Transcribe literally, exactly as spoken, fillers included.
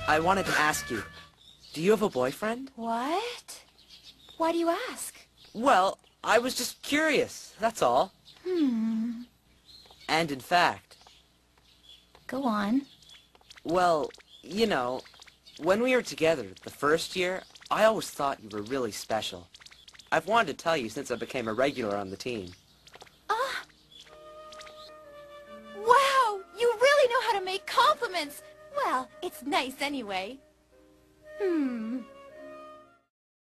I wanted to ask you, do you have a boyfriend? What? Why do you ask? Well, I was just curious, that's all. Hmm. And in fact... Go on. Well, you know, when we were together the first year, I always thought you were really special. I've wanted to tell you since I became a regular on the team. Ah! Wow! You really know how to make compliments! Well, it's nice anyway. Hmm.